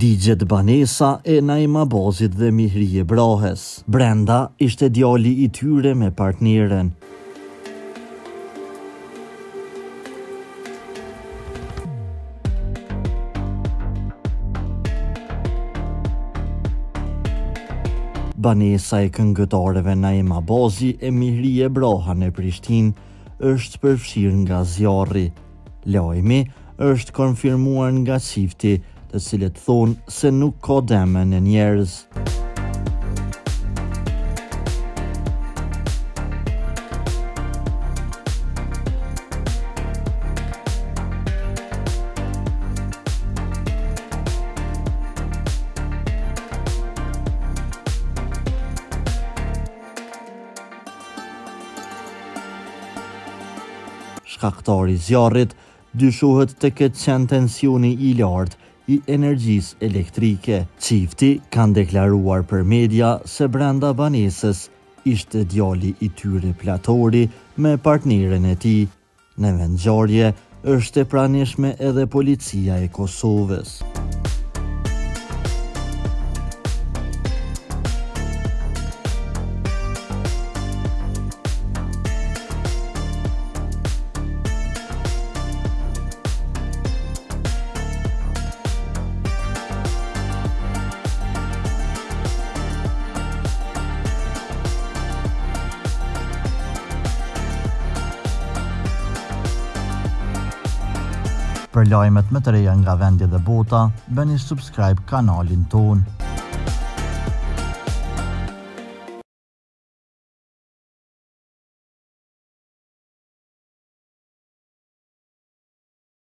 Digjet banesa e Naim Abazit dhe Mihrije Brahes. Brenda ishte djali i tyre me partneren. Banesa e këngëtarëve Naim Abazit e Mihrije Braha në Prishtinë është përfshirë nga zjarri. Lajmi është konfirmuar nga çifti, të cilët thonë se nuk ka dëme në njerëz. Shkaktari i zjarrit dyshohet të ketë qenë tensioni i lartë i energjisë elektrike. Çifti kanë deklaruar për media se brenda banesës ishte djali i tyre platori me partneren e tij. Në vendngjarje është e pranishme edhe policia e Kosovës. Për lajmet më të reja nga vendi dhe bota, bëni subscribe kanalin ton.